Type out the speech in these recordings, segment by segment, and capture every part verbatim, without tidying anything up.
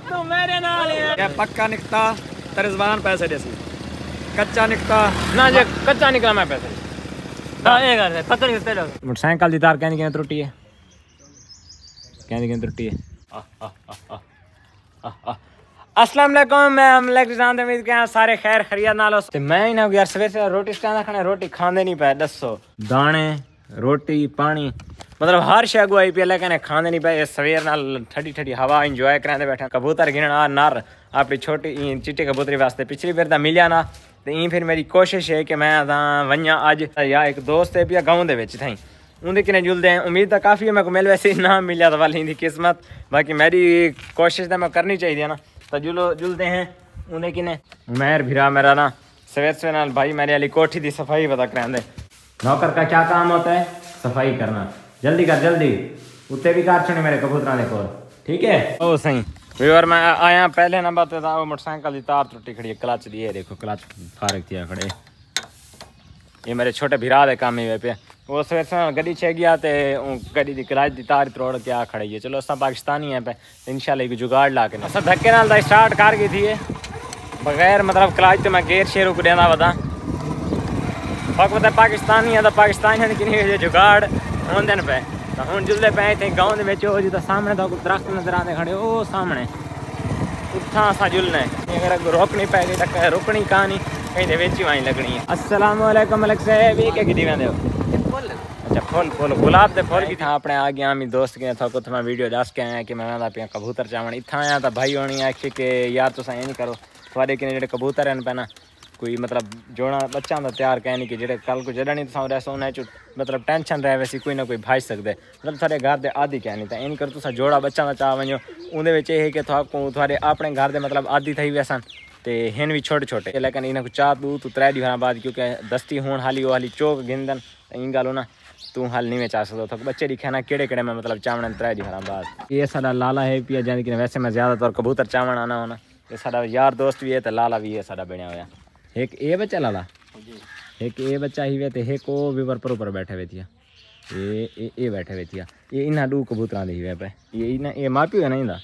तू मेरे नाल है पक्का निकता तेरे ज़बान पैसे देसी कच्चा निकता ना जे कच्चा निकला मैं पैसे हां ये कर पता नहीं तेरा मोटरसाइकिल दी तार कहनी कि त्रुटि है कहनी कि त्रुटि है अस्सलाम वालेकुम मैं अमलक जान उम्मीद के सारे खैर खैरियत नाल हो ते मैं ना यार सवेरे से रोटी स्टांदा खाने रोटी खांदे नहीं पे दसो दाने रोटी पानी मतलब हर शय गुआई पे लेकिन खांदे नहीं पे सवेर नाल ठंडी ठंडी हवा एंजॉय करांदे बैठा कबूतर गिनना नर अपनी छोटी चिट्टी कबूतरी वास्ते पिछली बार दा मिलिया ना ते ई फिर मेरी कोशिश है कि मैं वन्या अज या एक दोस्त है पिया गाँव दे विच थई उनके किने जुलते हैं उम्मीद तो काफ़ी है मेरे को मिल वैसे ना मिलिया तो वाली किस्मत बाकी मेरी कोशिश तो मैं करनी चाहिए ना तो जुलो जुलते हैं उन्हें किने उमैर भिरा मेरा ना सवेर सवेर नाल भाई मेरे वाली कोठी की सफाई पता करांदे नौकर का क्या काम होता है सफाई करना जल्दी कर जल्दी उत्ते भी कार छुने मेरे कबूतरां दे कोल ठीक है ओ सही व्यूअर मैं आया पहले नंबर पे था वो मोटरसाइकिल की तार त्रुटी खड़ी है क्लच दी है देखो क्लच फारक किया खड़े ये मेरे छोटे भिरा दे काम ही पे वो सवेर सवेर गड्डी छे गया तो गड्डी की क्लच की तार तोड़ के आ खड़ी है चलो असा पाकिस्तानी है पे इंशाल्लाह एक जुगाड़ ला के असा धक्के नाल दा स्टार्ट कर गई थी बगैर मतलब क्लच तो मैं गेर शेर को देना वदा पक पता पाकिस्तानी है तो पाकिस्तानी कि जुगाड़ होंदे न पे तो हुण जुलदे पे इत्थे गाँव दे विच ओ जिदा सामने तो दरख्त नजर आते खड़े ओ सामने उत्थां असा जुलना है अगर रोकनी पै गई तो रुकनी कहानी कहीं दे विच ही वहीं लगनी है अस्सलाम वालेकुम मलिक साहब ये क्या गिदी वेंदे हो अच्छा फुल फुल गुलाब के फुल की था अपने आ गया मेरी दोस्त के था कुछ मैं वीडियो दस के आया कि मैं वह पे कबूतर चावन इतना आया तो भाई होनी आखी कि यार तुम ये नहीं करो थोड़े कि जो कबूतर हैं पैना कोई मतलब जोड़ा बच्चा होंगे तैयार कह नहीं कि जो कल को जड़ा नहीं तो रैस उन्हें चु मतलब टेंशन रहे वैसे कोई ना कोई भाई सकते मतलब थोड़े घर के आदि कह नहीं तो ये नहीं करो तुम जोड़ा बच्चा का चाह वजो उन्हें ये कि थोड़े अपने घर के मतलब आदि थी वैसन तो हैं भी छोटे छोटे लेकिन इन्हें को चाह दू तो त्रै दिन बाद क्योंकि दस्ती होने हाली वो हाली चौक गिनदन इन गल ना तू हाल नहीं में चाह सकता था बच्चे दिखे ना केड़े केड़े में मतलब चावण त्रै दिन बाद ये साडा लाला है पिया जाने कि वैसे मैं ज़्यादातर कबूतर चावण आना होना ये साडा यार दोस्त भी है तो लाला भी है साडा बनिया हुआ एक ए बच्चा लाला एक ए बच्चा ही वे तो एक वो भी पर ऊपर बैठे हुए थी ये ए, ए बैठे हुए थी ये इन्हें दू कबूतर दे हुए पे ये इन्हें ये माँ प्यो है ना इंदा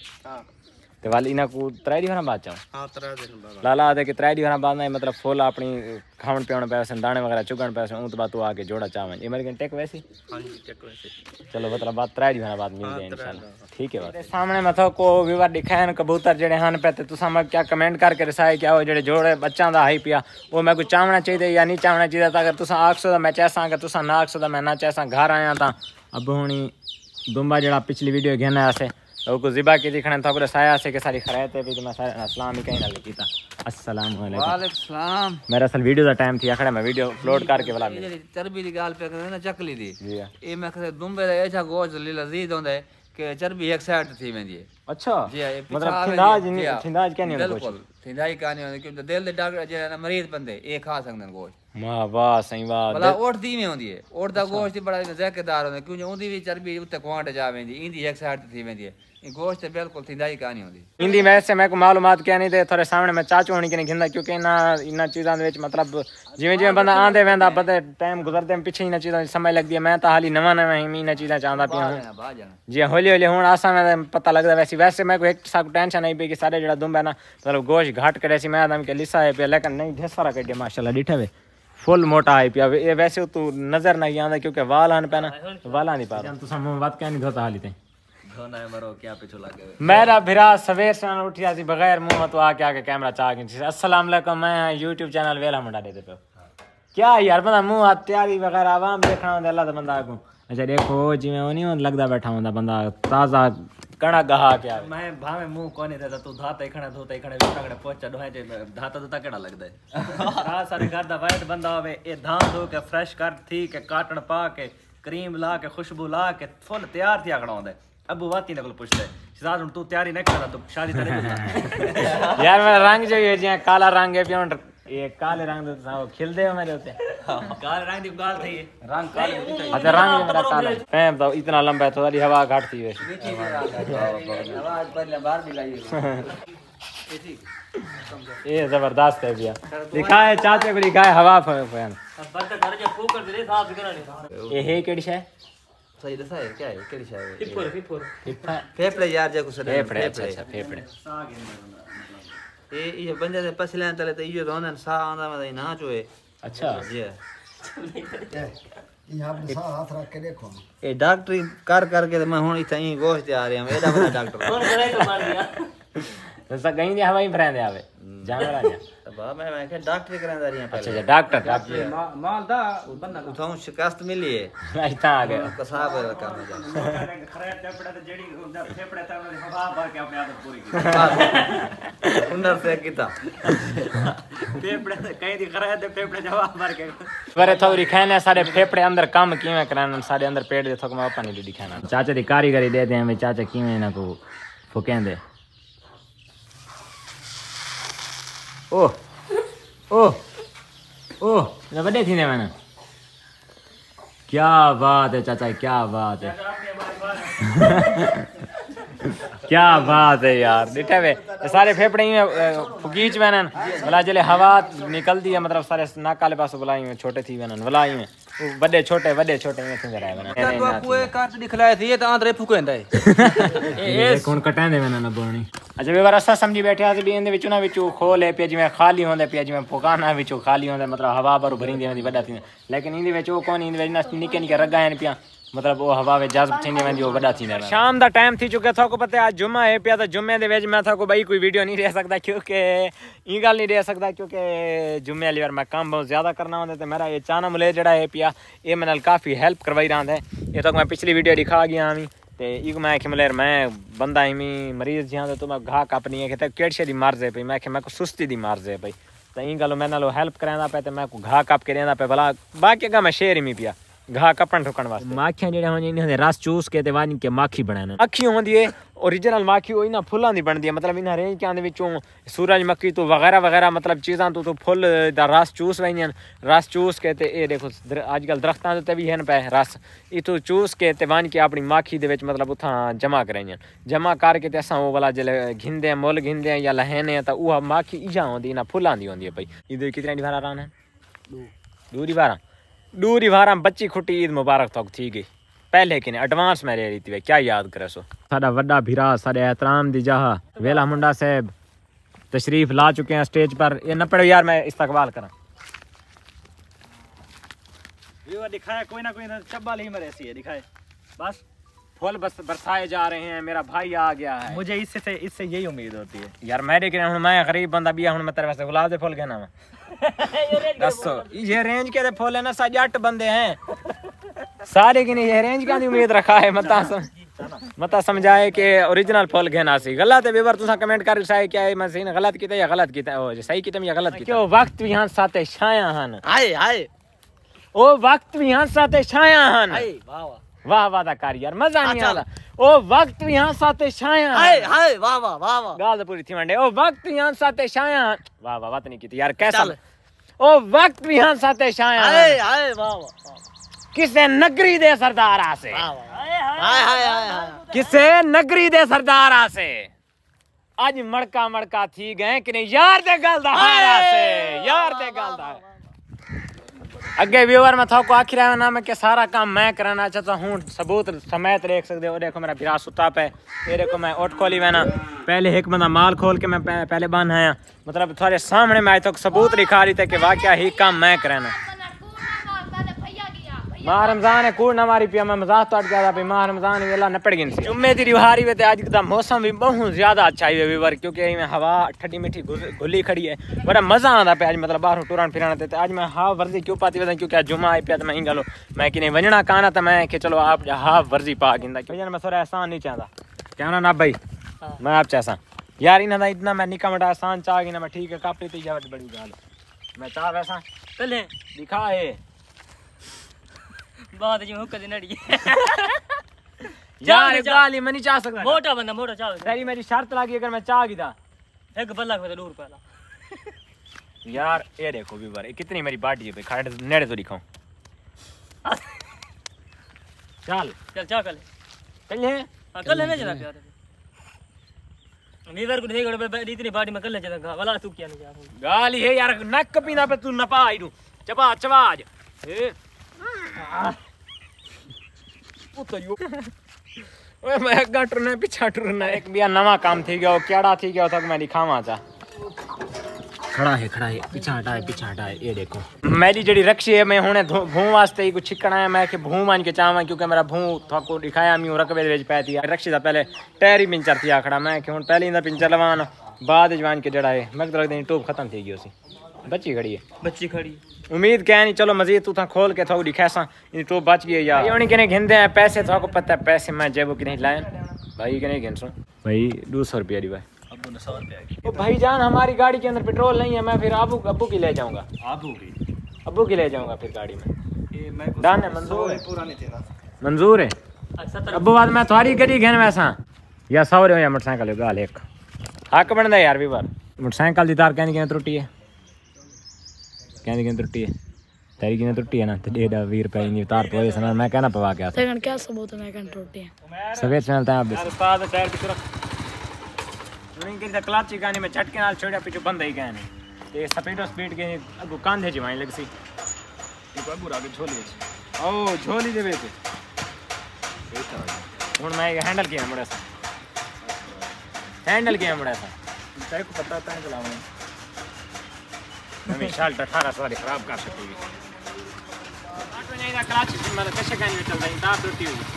तो वाल इन्हें को त्रै दिन बाद चाहूँ हाँ त्रै दिन बाद लाला आदे कि त्रै दिन बाद ना मतलब फुल अपनी खावन पियाने पैसे दाने वगैरह चुगन पैसे उन तो बाद तू आके जोड़ा चावन ये मेरे टेक वैसी हाँ जी टेक वैसी चलो मतलब बात त्रै दिन बाद मिल जाए इंशाल्लाह ठीक है बात सामने मतलब को व्यूअर दिखाए न कबूतर जेडे हन पे तो तुसा मैं क्या कमेंट करके रसाए क्या हो जेडे जोड़े बच्चा दा हाई पिया वो मैं को चावना चाहिए या नहीं चावना चाहिए था अगर तुसा आख सौ मैं चाहसा अगर तुसा ना आख सौ मैं ना चाहसा घर आया था अब हुणी दुम्बा जड़ा पिछली वीडियो घेना से तो को ज़िबा की दिखने था पूरा साया से के सारी खरायते भी तो मैं सारे अस्सलाम ही कहीं ना लिखी था अस्सलाम वालेकुम वालेकुम सलाम मेरा असल वीडियो दा टाइम थी आखड़ा मैं वीडियो अपलोड करके वाला चर्बी दी गाल पे करना चकली दी ए मैं कहते दुम्बे दा ऐसा गोश्त लजीज होंदा है कि चर्बी एक साइड थी वेंदी है अच्छा जी मतलब थिंदाज नहीं थिंदाज क्या नहीं होंदा बिल्कुल थिंदाई का नहीं होंदा क्योंकि दिल दे डॉक्टर जे मरीज बंदे ए खा सकदन गोश्त वाह वाह सही बात भला ओठ दी में होंदी है ओठ दा गोश्त बड़ा ज़ायकेदार होंदा क्योंकि उंदी भी चर्बी उत्ते क्वांट जा वेंदी इंदी एक साइड थी वेंदी है गोश्त बिल्कुल थिंदाई का नहीं होंदी इंदी वैसे मैं को मालूमात क्या नहीं थे थोड़े सामने मैं चाचू होनी कि नहीं घिंदा क्योंकि इना इना चीज़ां दे विच मतलब जिवें जिवें बंदा आंदे वेंदा बदे टाइम गुजरदे पिछे इना चीज़ां समझ लगदी है मैं तो हाली नवा नवा ही इना चीज़ां चाहंदा पिया हूं जी हौली हौली हुण आसा में पता लगदा वैसे वैसे मैं को एक सा टेंशन नहीं पई कि सारे जेड़ा दुम्बा ना मतलब गोश्त घाट करे सी मैं आदम के लिसा है पे लेकिन नहीं ढेर सारा कड्डे माशाल्लाह डिठे वे फुल मोटा है पिया ये वैसे तू नजर नहीं आंदा क्योंकि वाल हन पे ना वाला नहीं पा तुसा मुंह बात क्या नहीं धोता हाली ते धोना है मरो क्या पे चला गए मेरा भिरा सवेर से उठिया सी बगैर मुंह तो आके आके कैमरा चाह के अस्सलाम वालेकुम मैं यूट्यूब चैनल वेला मुंडा दे पे क्या यार बंदा मुंह हाथ तैयारी वगैरह आवाम देखना होंदा अल्लाह दा बंदा को अच्छा देखो जिवें ओ नहीं लगदा बैठा होंदा बंदा ताजा कणा गहा क्या मैं भावे मुंह कोने देता तू धाता खड़ा धोता खड़ा विकड़ा पहुंचा दोहे जे धाता तो केड़ा लगदा है हां सारे घर दा वाइट बंदा होवे ए धां धो के फ्रेश कर थी के काटन पा के क्रीम ला के खुशबू ला के फुल तैयार थी खड़ा होंदा अबू वाती नकल पूछते शहजाद हुन तू तैयारी नहीं करदा तू शादी तेरे को यार मेरा रंग जो है जे काला रंग है पियों ये काले रंग दे वो खिल दे मेरे होते काले रंग दी गाल थी रंग काले अच्छा रंग मेरा काला पैम तो इतना लंबा है थोड़ी हवा घाट थी वैसे आवाज पहले बाहर भी लाई ये जबरदस्त है भैया दिखाए चाचे को दिखाए हवा फैन ये है केड़ी है सही दसा है क्या है केड़ी शाय है फिफुर फिफुर फेफड़े यार जे कुछ फेफड़े अच्छा अच्छा फेफड़े ये ये बंदे दे पसले तले तो ये रोंदन सा आंदा में ना चोए अच्छा जी यहाँ पे सा हाथ रख के देखो ये डॉक्टरी कर करके मैं हुन इथे ही गोश्त आ रहे हम एडा बड़ा डॉक्टर कौन करे तो मार दिया तो सब गई दे हवाई भरेंदे आवे जानवर आ जा बा मैं मैं के डॉक्टरी करांदा रही अच्छा पहले अच्छा डॉक्टर डॉक्टर माल दा बन्ना उठाऊं शिकायत मिली है इतना आ गया कसाब है काम में खरे फेफड़े ते जेडी फेफड़े ता हवा भर के अपने आदत पूरी की हुनर से कीता फेफड़े ते कहीं दी खरे ते फेफड़े जवाब भर के वरे थोड़ी खाने सारे फेफड़े अंदर काम किवें करान सारे अंदर पेट दे थक में अपन नहीं दिखाना चाचा दी कारीगरी दे दे हमें चाचा किवें ना को फुकेंदे ओह ओह ओह ये बड़े थी ने मैंने क्या बात है चाचा क्या बात है क्या बात है यार दिठे वे ये सारे फेफड़े में फुकीच वेनन भला जले हवा निकलती है मतलब सारे नाक वाले पास बुलाई में छोटे थी वेनन बुलाई में बड़े छोटे बड़े छोटे में थी रहे वेनन तो आपको एक काट दिखलाए थी ये तो आंदरे फुकेंदा है ये कौन कटांदे वेनन बोणी अच्छा वे बार असा समझी बैठे आ भी इंदे विचों ना विचों खोले पे जिवें खाली होंदे पे जिवें फुकाना विचों खाली होंदे मतलब हवा भर भरिंदी वेंदी वड्डा थी लेकिन इंदे विच ओ कोन इंदे विच निके निके रगा हैं पिया मतलब वो हवा में जज्ब थींदी वेंदी ओ वड्डा थींदा शाम दा टाइम थी चुके था को पता है आज जुम्मा है पिया तो जुम्मे दे विच मैं था को भाई कोई वीडियो नहीं दे सकदा क्योंकि ई गल नहीं दे सकदा क्योंकि जुम्मे वाली बार मैं काम बहुत ज्यादा करना होंदा ते मेरा ये चाना मुले जेड़ा है पिया ये मेरे नाल काफी हेल्प करवाई रहा है ये तो मैं पिछली वीडियो दिखा गया हूं ते इक मैं कि मलेर मैं बंदा इमी मरीज जिहां तो मैं घा कपनी है कि ते केड़शे दी मर्ज है पई मैं कि मैं को सुस्ती दी मर्ज है पई ते ई गल मैं नालो हेल्प करांदा पे ते मैं को घा कप के देंदा पे भला बाकी का मैं शेर ही पिया घा कपन ठुकण वास्ते माखियां जेड़े होने इन्हें रस चूस के ते वानी के माखी बनाना अखी होंदी है ओरिजिनल माखी होई ना फुल्लां दी बनदी है मतलब इन्हां रेंज के आंदे विचों सूरजमुखी तो वगैरह वगैरह मतलब चीज़ां तो तो फुल दा रस चूस वईयां रस चूस के ते ए देखो आजकल दरख्तां ते भी हैं पे रस इतो चूस के ते वान के अपनी माखी दे विच मतलब उथां जमा कराईयां जमा करके ते असां ओ वाला जले घिंदे मुल घिंदे या लहने ता उहा माखी इजा होंदी ना फुल्लां दी होंदी है भाई इधर कितने दी भारा रान है दूरी बारह दूरी बारह बच्ची खुटी ईद मुबारक तक थी गई पहले कि एडवांस में रह रही थी क्या याद करे सो साडा वड्डा भिरा साडे एहतराम दी जहा वेला मुंडा साहब तशरीफ ला चुके हैं स्टेज पर ये न पड़ो यार मैं इस्तकबाल करा व्यूअर दिखाए कोई ना कोई चब्बा ही मरे सी है दिखाए बस फूल बस बरसाए जा रहे हैं मेरा भाई आ गया है मुझे इससे से इससे यही उम्मीद होती है यार मैं देख रहा हूं मैं गरीब बंदा भी हूं मैं तेरे वास्ते गुलाब दे फूल कहना दसो ये रेंज के फूल है ना सा जट बंदे हैं सारे की नहीं ये रेंज का उम्मीद रखा है मता सम, मता समझाए कि ओरिजिनल फूल कहना सी गलत है बेबर तुसा कमेंट कर साए क्या है मैं सही गलत कीता या गलत कीता ओ सही कीता या गलत कीता क्यों वक्त भी यहां साथे छाया हन हाय हाय ओ वक्त भी यहां साथे छाया हन हाय वाह वाह वाह वाह दा कर यार मजा नहीं आला ओ वक्त भी यहां साथे छाया हाय हाय वाह वाह वाह वाह गाल पूरी थी मंडे ओ वक्त यहां साथे छाया वाह वाह बात नहीं की यार कैसा ओ वक्त भी यहां साथे छाया हाय हाय वाह वाह किसे नगरी दे सरदारा से हाय हाय हाय किसे नगरी दे सरदारा से आज मड़का मड़का थी गए कि नहीं यार दे गल दा हारा से यार दे गल दा अगे व्यूअर मैं थाको आखिर आया ना मैं के सारा काम मैं कराना चाहता हूँ सबूत समेत देख सकते हो देखो मेरा भिरा सुता पे ये देखो मैं ओट खोली वैना पहले एक बंदा माल खोल के मैं पहले बन आया मतलब थोड़े सामने मैं तो सबूत दिखा रही थे कि वाकया ही काम मैं कराना माह रमजान है कूड़ ना मारी पिया मैं मजाक तो अट गया था भाई माह रमजान वेला नपड़ गई जुम्मे दी रिवारी वे आज का मौसम भी बहुत ज्यादा अच्छा है व्यूअर क्योंकि में हवा ठंडी मीठी घुली खड़ी है बड़ा मजा आता पे आज मतलब बाहर टुरन फिरन ते आज मैं हाफ वर्जी क्यों पाती वजह क्योंकि आज जुम्मा आई पिया तो मैं ही गलो मैं कि नहीं वजना काना तो मैं कि चलो आप हाफ वर्जी पा गिंदा क्योंकि मैं थोड़ा एहसान नहीं चाहता क्या ना ना भाई मैं आप चाहता यार इन्हें इतना मैं निका मटा एहसान चाह गई ना मैं ठीक है कापड़ी थी जा बड़ी गाल मैं चाह वैसा पहले दिखा है बहुत जी हुक्का दी नड़ी यार गाली मैं नहीं चाह सकता मोटा बंदा मोटा चाह तेरी मेरी शर्त लगी अगर मैं चाह गया एक बल्ला में नूर पहला यार ये देखो भी बार कितनी मेरी बाटी है भाई खाड़े नेड़े तो दिखाऊं चल चल चाह कल कल है हां कल है ना जनाब यार वीवर को देखो इतनी बाटी में कल जदा वाला तू क्या नहीं जा गाली है यार नक पीना पे तू न पाई दू चबा चबाज ए ओए मैं अग्गा टुरना पीछा टुरना एक बिया नवा काम थी गयो केड़ा थी गयो तक मैं दिखावा चा खड़ा है खड़ा है पीछा हटा है पीछा हटा है ये देखो मेरी जड़ी रक्षी है मैं हुने भूं वास्ते ही कुछ छिकना है मैं के भूं मान के चावा क्योंकि मेरा भूं थाको दिखाया मी रकबे वेच पाती है रक्षी दा पहले टायर ही पिंचर थी खड़ा मैं कि हुन पहले इंदा पिंचर लवान बाद जवान के जड़ा है मैं तो लगदा टूब खत्म थी गई उसी बच्ची खड़ी है बच्ची खड़ी उम्मीद क्या नहीं चलो मजीद तू था खोल के थाको दिखासा इन टूब बच गई यार योनी कने घिंदे हैं पैसे थाको पता है पैसे मैं जेबो कि नहीं लाए भाई कने घिनसो भाई दो सौ रुपया दी भाई ओ भाई जान हमारी गाड़ी के अंदर पेट्रोल नहीं है मैं फिर अबू अबू की ले जाऊंगा अबू की अबू की ले जाऊंगा फिर गाड़ी में डान है मंजूर है पूरा नहीं तेरा मंजूर है अबू बाद मैं तुम्हारी गाड़ी घेन वैसा या सौ रे या मोटरसाइकिल गाल एक हक बनदा यार भी बार मोटरसाइकिल दी तार कहनी कि त्रुटि है कहनी कि त्रुटि है तेरी की त्रुटि है ना ते डेढ़ बीस रुपए नी तार पोए सना मैं कहना पवा के सेकंड क्या सबूत है कहन त्रुटि है सवेर चलता है आप यार उस्ताद टायर की तरफ नहीं कि क्लच ही गाने में झटके नाल छोड़ा पीछे बंद ही गए नहीं ते स्पीड स्पीड के अगु कांधे जी वहीं लगसी ये अगु आगे झोली ओ झोली दे बेटे हुन मैं हैंडल किया मुड़ा सा हैंडल किया मुड़ा सा तेरे को पता था चलाऊं मैं शाल्ट अठारह सवारी खराब कर सकती है ऑटो नहीं ना क्लच मतलब कैसे गाने में चल रही तार टूटी हुई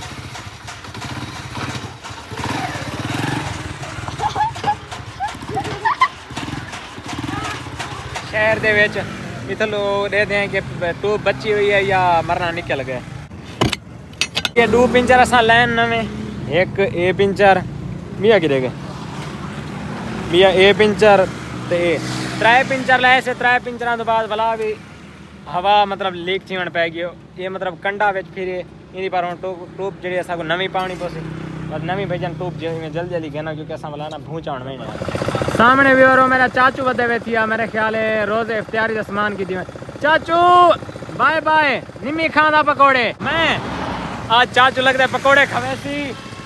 शहर दे विच इथलो दे दें कि टूब बची हुई है या मरना निकल गया ये दो पिंचर असा लैन नवे एक ए पिंचर मिया की देगे मिया ए पिंचर ते त्रै पिंचर लाए से त्रै पिंचरां तो बाद भला भी हवा मतलब लीक थीवन पै गयो ये मतलब कंडा विच फिर इनी पर हुन टूब टूब जेडी असा को नवी पावनी पोसी बस नवी भेजन टूब जे में जल्दी जल्दी कहना क्योंकि असा भला ना भूचाण में नहीं सामने भी और मेरा चाचू बदे हुए थी मेरे ख्याल है रोज इफ्तियारी सामान की दी चाचू बाय बाय निमी खाना पकोड़े मैं आज चाचू लगता है पकोड़े खवेसी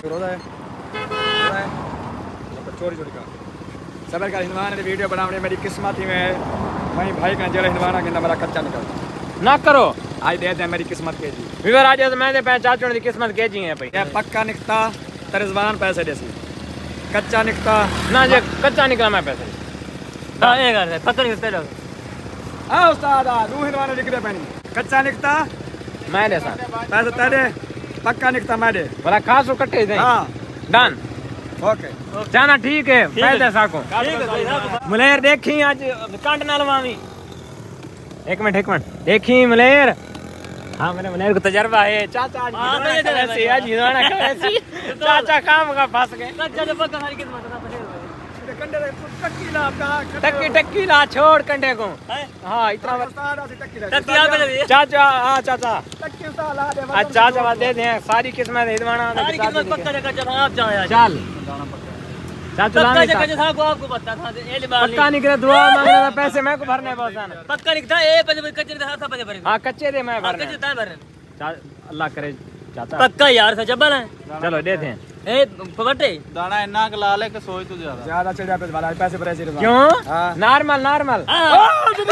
चोरी चोरी का सबर का हिंदवाना ने वीडियो बनाने मेरी किस्मत ही में वही भाई का जेल हिंदवाना के मेरा कच्चा निकल ना करो आज दे दे मेरी किस्मत के जी विवर आज तो मैं पे चाचू ने किस्मत के जी है भाई ये पक्का निकता तरिजवान पैसे देसी कच्चा निकता ना जे कच्चा निकला मैं पैसे हां ये कर पक्का निकलते रहो हां उस्ताद आ दू हिंदवाना निकले पानी कच्चा निकता मैं दे सा पैसे तेरे पक्का निकता मैं दे भला खासो कट्टे दे हां डन ओके जाना ठीक है पैसे साको मुलेर देखी आज कांट ना लवावी एक मिनट एक मिनट देखी मुलेर हाँ मेरे मुलेर को तजर्बा है चाचा आज ऐसे आज हिंदवाना कैसी चाचा काम का फंस गए चाचा ने पक्का सारी किस्मत बता पड़े कंडे टक्की ला आपका टक्की टक्की ला छोड़ कंडे को हाँ इतना उस्ताद ऐसी टक्की ला टक्की आप ले चाचा हाँ चाचा टक्की उस्ताद ला दे आज चाचा बात दे दे सारी किस्मत हिंदवाना सारी किस्मत पक्का जगह चला आप जाओ यार चल चाचा पक्का लाने जगह जैसा को आपको पता था ये लिबान पक्का निकले दुआ मांगने था पैसे मैं को भरने पहुंचाना पक्का निकता ए पैसे कच्चे दे हाथ पैसे भरे हाँ कच्चे दे मैं भरने कच्चे ता भरे चा- अल्लाह करे चाचा पक्का यार सच बना चलो दे दें ए पकड़े दाना इन्ना गला ले के सोच तू ज्यादा ज्यादा चढ़ा पे वाला पैसे भरे सिर्फ क्यों हाँ। नॉर्मल नॉर्मल हां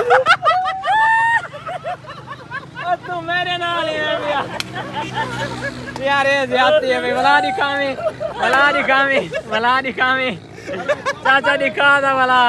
तू मेरे नाल है यार ये ज्यादती है भला दिखावी भला दिखावी भला दिखावी चाचा दिखा था भला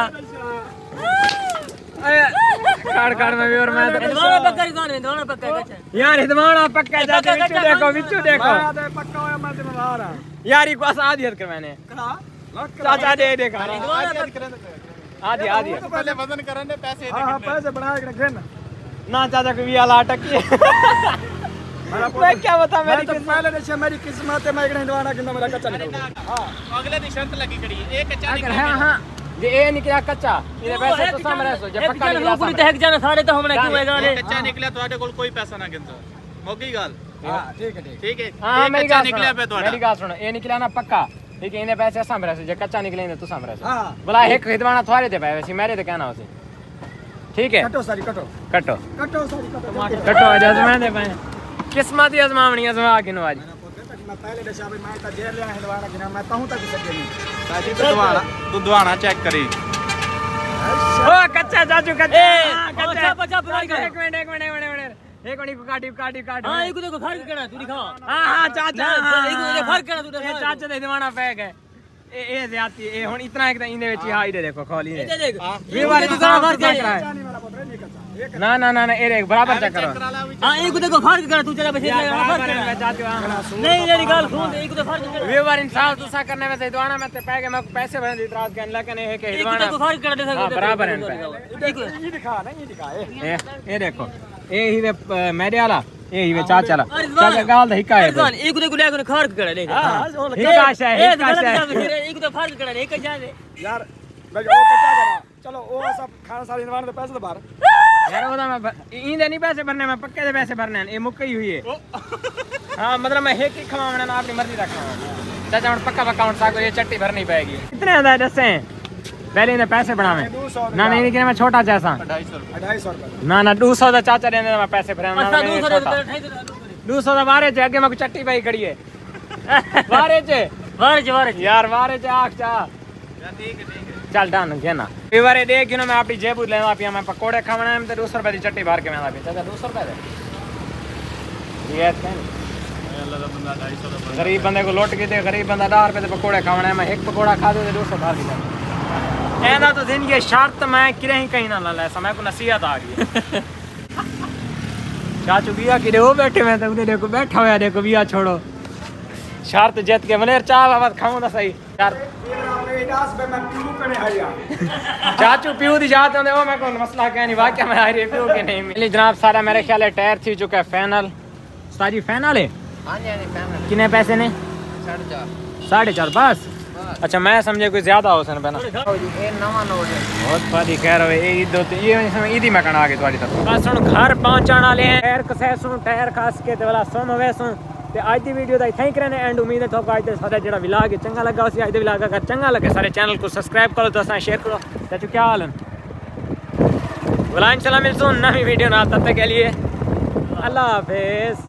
काट काट में भी और मैं तो दोनों पक्का कौन है दोनों पक्का कच्चा यार हिदवाना पक्का चाचा बिच्चू देखो बिच्चू देखो मैं तो पक्का होया मैं तुम्हें मार रहा यार एक बात आधी कर मैंने चाचा दे देखा आधी आधी तो पहले वजन करने पैसे हां हां पैसे बढ़ाए के रखन ना चाचा को भी आला टकी मैं क्या बता मैं मेरी तो पहले से मेरी किस्मत है मैं एक हिंदवाना के मेरा कच्चा निकल हां अगले दिन शर्त लगी खड़ी है एक कच्चा अगर हां हां ये ए निकला कच्चा ये पैसे तो सामने सो जब पक्का निकला पूरी तहक जाना सारे तो हमने क्यों है गाने कच्चा निकला ਤੁਹਾਡੇ ਕੋਲ ਕੋਈ ਪੈਸਾ ਨਾ ਗਿੰਦਾ ਮੋਗੀ ਗੱਲ हां ठीक है ठीक ठीक है हां एक मेरी कच्चा बात निकला पे सुनो ਤੁਹਾਡਾ मेरी बात सुनो ये निकला ना पक्का ठीक है इने पैसे सामने सो जब कच्चा निकले तो सामने सो हां बोला एक हिदवाना थारे दे पैसे मेरे तो कहना उसे ठीक है कटो सारी कटो कटो कटो सारी कटो कटो आजा मैं दे पाए किस्मत ही आजमावनी आजमा के आज मैं पहले दशा भाई मैं तो जेल लिया हिंदवाना के नाम मैं कहूं तक सके नहीं ਸਾਜੀ ਦੁਆਣਾ ਤੂੰ ਦੁਆਣਾ ਚੈੱਕ ਕਰੀ ओ कच्चा चाचू कच्चा ए, हाँ, अच्छा, अच्छा, बुराई कर। एक मिनट एक मिनट एक मिनट एक मिनट एक मिनट काटी काटी काट हां एक देखो फर्क करना तू दिखा हां हां चाचा एक देखो फर्क करना तू ये चाचा दे दीवाना पैक है ए ए ज्यादती ए हुन इतना एक इंदे विच हां इधर देखो खोली ये देख वे वाले दुकान फर्क है चानी वाला पत्र नहीं कच्चा ना ना ना ना ए देख बराबर चेक करो हां एक देखो फर्क करना तू चला बसे फर्क बराबर है करना चाचा हां नहीं मेरी गाल सुन एक तो फर्क करना वे वाले इंसाफ तुसा करने में से दीवाना में ते पैक है मैं पैसे भरने इतराज के अल्लाह कने है के एक दीवाना देखो फर्क कर दे हां बराबर है देखो ये दिखा ना ये दिखा ए ए ए देखो ए ही वे मेरे वाला ए ही वे चाचा ला चाचा गाल हिका है रिजवान एक देखो ले फर्क कर दे हां हिका है हिका है एक तो फर्क कर दे एक जा दे यार मैं ओ कच्चा करा चलो ओ सब खाना सारी निवान दे पैसे तो बाहर यार ओदा मैं इंदे नहीं पैसे भरने मैं पक्के दे पैसे भरने ए मुक्की हुई है हां मतलब मैं एक ही खवावना ना अपनी मर्जी रखना चाचा हम पक्का अकाउंट साको ये चट्टी भरनी पड़ेगी कितने आंदा दसे पहले इन्हें पैसे बनावे ना नहीं लेकिन मैं छोटा जैसा ढाई सौ रुपए ना ना दो सौ दा चाचा देने मैं पैसे भरे ना अच्छा मैं दूसरे छोटा दो सौ दा बारे च आगे मैं चट्टी भाई खड़ी है बारे च बार ज बार यार बारे च आख चा चल डन के ना ये बारे देख ना मैं अपनी जेब लेना पिया मैं पकोड़े खावना है तो दो सौ रुपए की चट्टी बाहर के मैं पिया चाचा दो सौ रुपए दे ये है गरीब बंदे को लौट के दे गरीब बंदा दस रुपए के पकोड़े खावना है मैं एक पकोड़ा खा दे दो सौ बाहर की जाए ऐना तो जिंदगी शर्त मैं किरे कहीं ना ला समय को नसीहत आ गई चाचू बिया कि वो बैठे मैं तो उन्हें देखो बैठा हुआ देखो बिया छोड़ो शर्त जीत के मनेर चाह बाबा खाऊं ना सही यार मैं पीऊ कने आया चाचू पीऊ दी जाते होंगे वो मैं कोई मसला क्या नहीं वाकई में आ रही है पीऊ के नहीं मिली जनाब सारा मेरे ख्याल है टायर थी चुका है फाइनल सारी फाइनल है हां जी हां जी फैमिली कितने पैसे ने साढ़े चार साढ़े चार बस अच्छा मैं समझे कोई ज्यादा हो सन पहना ये नवा नोट है बहुत फादी कह रहे हो ये दो ये समय ईदी में कना आ गई तुम्हारी तरफ बस हुन घर पहुंचाने वाले हैं टायर कसे सुन टायर खास के ते वाला सुन होवे सुन ते आज दी वीडियो दा थैंक करने एंड उम्मीद है तो आज दे सारा जेड़ा व्लॉग है चंगा लगा उसी आज दे व्लॉग अगर चंगा लगे सारे चैनल को सब्सक्राइब करो दोस्तों शेयर करो चाचू क्या हाल है बुलाएं चला मिलसूं नई वीडियो ना तब तक के लिए अल्लाह हाफिज।